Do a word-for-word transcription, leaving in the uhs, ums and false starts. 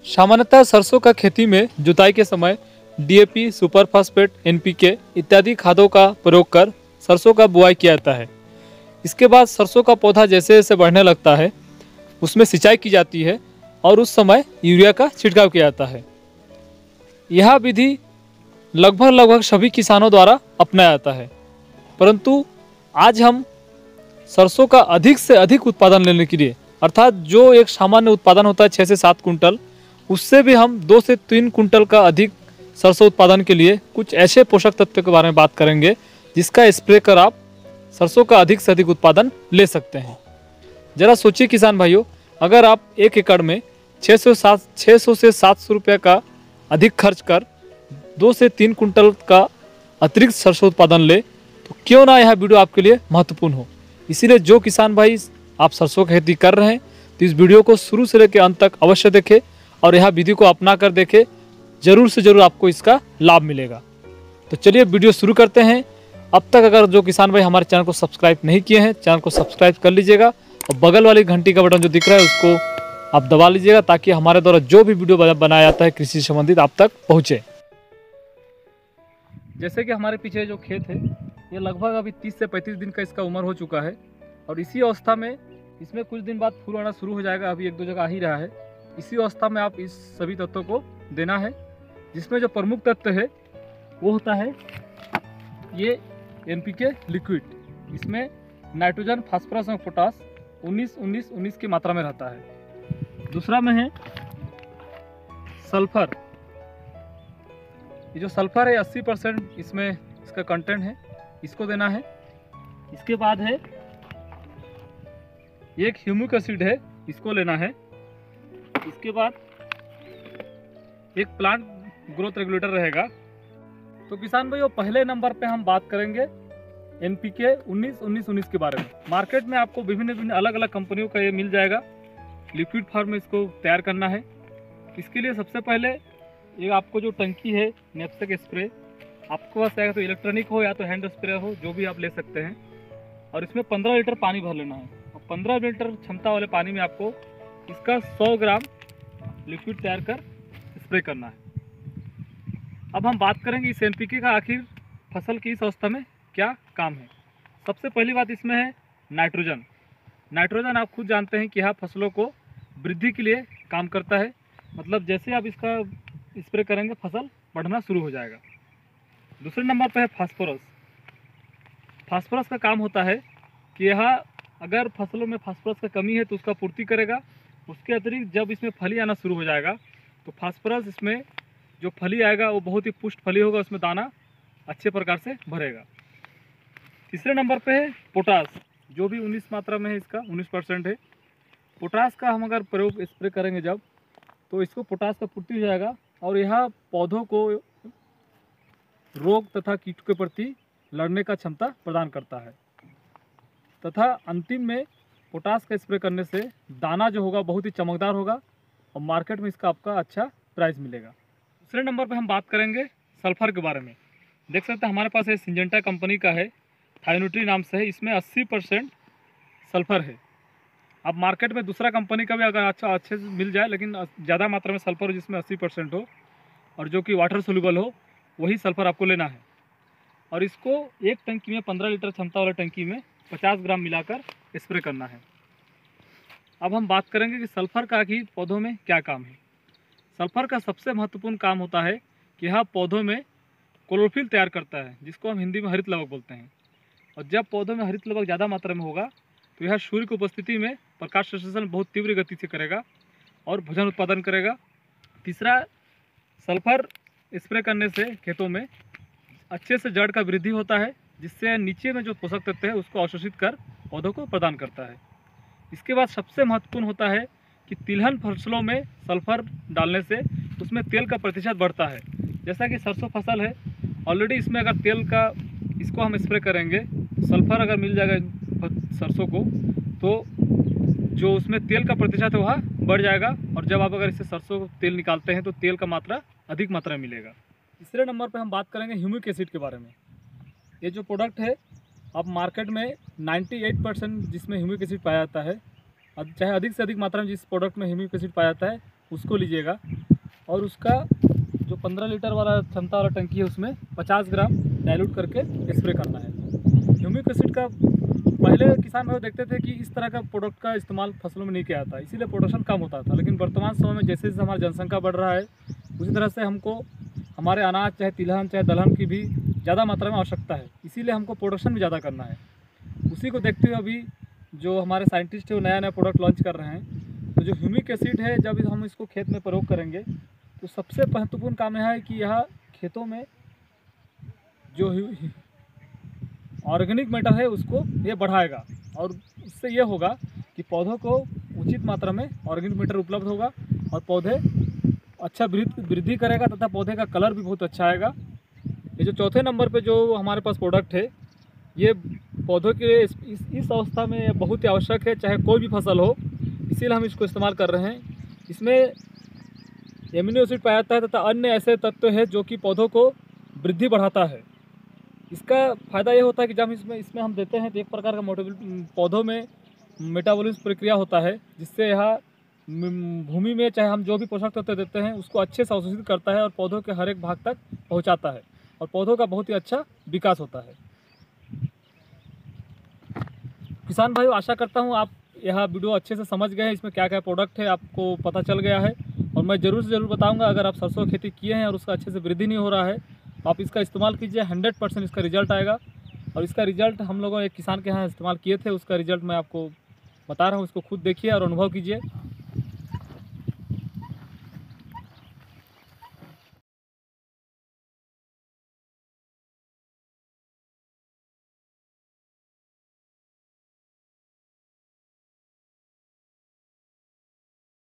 सामान्यतः सरसों का खेती में जुताई के समय D A P, super phosphate, N P K इत्यादि खादों का प्रयोग कर सरसों का बुआई किया जाता है। इसके बाद सरसों का पौधा जैसे जैसे बढ़ने लगता है उसमें सिंचाई की जाती है और उस समय यूरिया का छिड़काव किया जाता है। यह विधि लगभग लगभग सभी किसानों द्वारा अपनाया जाता है, परंतु आज हम सरसों का अधिक से अधिक उत्पादन लेने के लिए, अर्थात जो एक सामान्य उत्पादन होता है छः से सात कुंटल, उससे भी हम दो से तीन कुंटल का अधिक सरसों उत्पादन के लिए कुछ ऐसे पोषक तत्व के बारे में बात करेंगे जिसका स्प्रे कर आप सरसों का अधिक से अधिक उत्पादन ले सकते हैं। जरा सोचिए किसान भाइयों, अगर आप एक एकड़ में छः सौ सात छः सौ से सात सौ रुपये का अधिक खर्च कर दो से तीन कुंटल का अतिरिक्त सरसों उत्पादन ले, तो क्यों ना यह वीडियो आपके लिए महत्वपूर्ण हो। इसीलिए जो किसान भाई आप सरसों की खेती कर रहे हैं तो इस वीडियो को शुरू से लेकर अंत तक अवश्य देखें और यह विधि को अपना कर देखें, जरूर से जरूर आपको इसका लाभ मिलेगा। तो चलिए वीडियो शुरू करते हैं। अब तक अगर जो किसान भाई हमारे चैनल को सब्सक्राइब नहीं किए हैं, चैनल को सब्सक्राइब कर लीजिएगा और बगल वाली घंटी का बटन जो दिख रहा है उसको आप दबा लीजिएगा ताकि हमारे द्वारा जो भी वीडियो बनाया जाता है कृषि से संबंधित आप तक पहुँचे। जैसे कि हमारे पीछे जो खेत है ये लगभग अभी तीस से पैंतीस दिन का इसका उम्र हो चुका है और इसी अवस्था में इसमें कुछ दिन बाद फूल आना शुरू हो जाएगा। अभी एक दो जगह आ ही रहा है। इसी अवस्था में आप इस सभी तत्वों को देना है, जिसमें जो प्रमुख तत्व है वो होता है ये एन पी के लिक्विड। इसमें नाइट्रोजन, फास्फोरस और पोटास उन्नीस उन्नीस उन्नीस की मात्रा में रहता है। दूसरा में है सल्फर। ये जो सल्फर है अस्सी परसेंट इसमें इसका कंटेंट है, इसको देना है। इसके बाद है एक ह्यूमिक एसिड है, इसको लेना है। इसके बाद एक प्लांट ग्रोथ रेगुलेटर रहेगा। तो किसान भाइयों पहले नंबर पे हम बात करेंगे एन पी के उन्नीस उन्नीस उन्नीस के बारे में। मार्केट में आपको विभिन्न विभिन्न अलग अलग कंपनियों का ये मिल जाएगा। लिक्विड फॉर्म में इसको तैयार करना है। इसके लिए सबसे पहले ये आपको जो टंकी है नेपसेक स्प्रे, आपके पास आएगा तो इलेक्ट्रॉनिक हो या तो हैंड स्प्रे हो, जो भी आप ले सकते हैं। और इसमें पंद्रह लीटर पानी भर लेना है और पंद्रह लीटर क्षमता वाले पानी में आपको इसका सौ ग्राम लिक्विड तैयार कर स्प्रे करना है। अब हम बात करेंगे इस एन पी के का आखिर फसल की इस अवस्था में क्या काम है। सबसे पहली बात इसमें है नाइट्रोजन। नाइट्रोजन आप खुद जानते हैं कि यह फसलों को वृद्धि के लिए काम करता है। मतलब जैसे आप इसका स्प्रे करेंगे फसल बढ़ना शुरू हो जाएगा। दूसरे नंबर पर है फास्फोरस। फास्फोरस का काम होता है कि यह अगर फसलों में फास्फोरस का कमी है तो उसका पूर्ति करेगा। उसके अतिरिक्त जब इसमें फली आना शुरू हो जाएगा तो फास्फोरस इसमें जो फली आएगा वो बहुत ही पुष्ट फली होगा, उसमें दाना अच्छे प्रकार से भरेगा। तीसरे नंबर पे है पोटास, जो भी उन्नीस मात्रा में है, इसका उन्नीस परसेंट है। पोटास का हम अगर प्रयोग स्प्रे करेंगे जब, तो इसको पोटास का पूर्ति हो जाएगा और यह पौधों को रोग तथा कीट के प्रति लड़ने का क्षमता प्रदान करता है। तथा अंतिम में पोटास का स्प्रे करने से दाना जो होगा बहुत ही चमकदार होगा और मार्केट में इसका आपका अच्छा प्राइस मिलेगा। दूसरे नंबर पे हम बात करेंगे सल्फर के बारे में। देख सकते हैं हमारे पास ये सिंजेंटा कंपनी का है, थायोन्यूट्री नाम से है। इसमें अस्सी परसेंट सल्फर है। अब मार्केट में दूसरा कंपनी का भी अगर अच्छा अच्छे से मिल जाए, लेकिन ज़्यादा मात्रा में सल्फर हो जिसमें अस्सी परसेंट हो और जो कि वाटर सोल्यूबल हो, वही सल्फर आपको लेना है। और इसको एक टंकी में पंद्रह लीटर क्षमता वाले टंकी में पचास ग्राम मिलाकर स्प्रे करना है। अब हम बात करेंगे कि सल्फर का आखिर पौधों में क्या काम है। सल्फर का सबसे महत्वपूर्ण काम होता है कि यह पौधों में क्लोरोफिल तैयार करता है, जिसको हम हिंदी में हरित लवक बोलते हैं। और जब पौधों में हरित लवक ज़्यादा मात्रा में होगा तो यह सूर्य की उपस्थिति में प्रकाश संश्लेषण बहुत तीव्र गति से करेगा और भोजन उत्पादन करेगा। तीसरा, सल्फर स्प्रे करने से खेतों में अच्छे से जड़ का वृद्धि होता है, जिससे नीचे में जो पोषक तत्व है उसको अवशोषित कर पौधों को प्रदान करता है। इसके बाद सबसे महत्वपूर्ण होता है कि तिलहन फसलों में सल्फर डालने से उसमें तेल का प्रतिशत बढ़ता है। जैसा कि सरसों फसल है, ऑलरेडी इसमें अगर तेल का इसको हम स्प्रे करेंगे, सल्फर अगर मिल जाएगा सरसों को, तो जो उसमें तेल का प्रतिशत है वह बढ़ जाएगा। और जब आप अगर इससे सरसों को तेल निकालते हैं तो तेल का मात्रा अधिक मात्रा में मिलेगा। तीसरे नंबर पर हम बात करेंगे ह्यूमिक एसिड के बारे में। ये जो प्रोडक्ट है अब मार्केट में अट्ठानवे परसेंट जिसमें ह्यूमिक एसिड पाया जाता है, अब चाहे अधिक से अधिक मात्रा में जिस प्रोडक्ट में ह्यूमिक एसिड पाया जाता है उसको लीजिएगा। और उसका जो पंद्रह लीटर वाला क्षमता वाला टंकी है उसमें पचास ग्राम डाइल्यूट करके स्प्रे करना है। ह्यूमिक एसिड का पहले किसान भाई देखते थे कि इस तरह का प्रोडक्ट का इस्तेमाल फसलों में नहीं किया जाता, इसीलिए प्रोडक्शन कम होता था। लेकिन वर्तमान समय में जैसे जैसे हमारी जनसंख्या बढ़ रहा है उसी तरह से हमको हमारे अनाज चाहे तिलहन चाहे दलहन की भी ज़्यादा मात्रा में आवश्यकता है, इसीलिए हमको प्रोडक्शन भी ज़्यादा करना है। उसी को देखते हुए अभी जो हमारे साइंटिस्ट है वो नया नया प्रोडक्ट लॉन्च कर रहे हैं। तो जो ह्यूमिक एसिड है जब हम इसको खेत में प्रयोग करेंगे तो सबसे महत्वपूर्ण काम यह है कि यह खेतों में जो ऑर्गेनिक मैटर है उसको ये बढ़ाएगा, और उससे ये होगा कि पौधों को उचित मात्रा में ऑर्गेनिक मैटर उपलब्ध होगा और पौधे अच्छा वृद्धि करेगा तथा पौधे का कलर भी बहुत अच्छा आएगा। ये जो चौथे नंबर पे जो हमारे पास प्रोडक्ट है ये पौधों के इस, इस, इस अवस्था में बहुत ही आवश्यक है, चाहे कोई भी फसल हो, इसीलिए हम इसको इस्तेमाल कर रहे हैं। इसमें एमिनो एसिड पाया जाता है तथा अन्य ऐसे तत्व है जो कि पौधों को वृद्धि बढ़ाता है। इसका फ़ायदा ये होता है कि जब इसमें इसमें हम देते हैं तो एक प्रकार का पौधों में मेटाबॉलिज्म प्रक्रिया होता है जिससे यह भूमि में चाहे हम जो भी पोषक तत्व देते हैं उसको अच्छे से अवशोषित करता है और पौधों के हर एक भाग तक पहुंचाता है और पौधों का बहुत ही अच्छा विकास होता है। किसान भाइयों, आशा करता हूं आप यह वीडियो अच्छे से समझ गए हैं, इसमें क्या क्या प्रोडक्ट है आपको पता चल गया है। और मैं ज़रूर से ज़रूर बताऊंगा, अगर आप सरसों खेती किए हैं और उसका अच्छे से वृद्धि नहीं हो रहा है तो आप इसका इस्तेमाल कीजिए, हंड्रेड परसेंट इसका रिजल्ट आएगा। और इसका रिजल्ट हम लोगों एक किसान के यहाँ इस्तेमाल किए थे, उसका रिजल्ट मैं आपको बता रहा हूँ, इसको खुद देखिए और अनुभव कीजिए।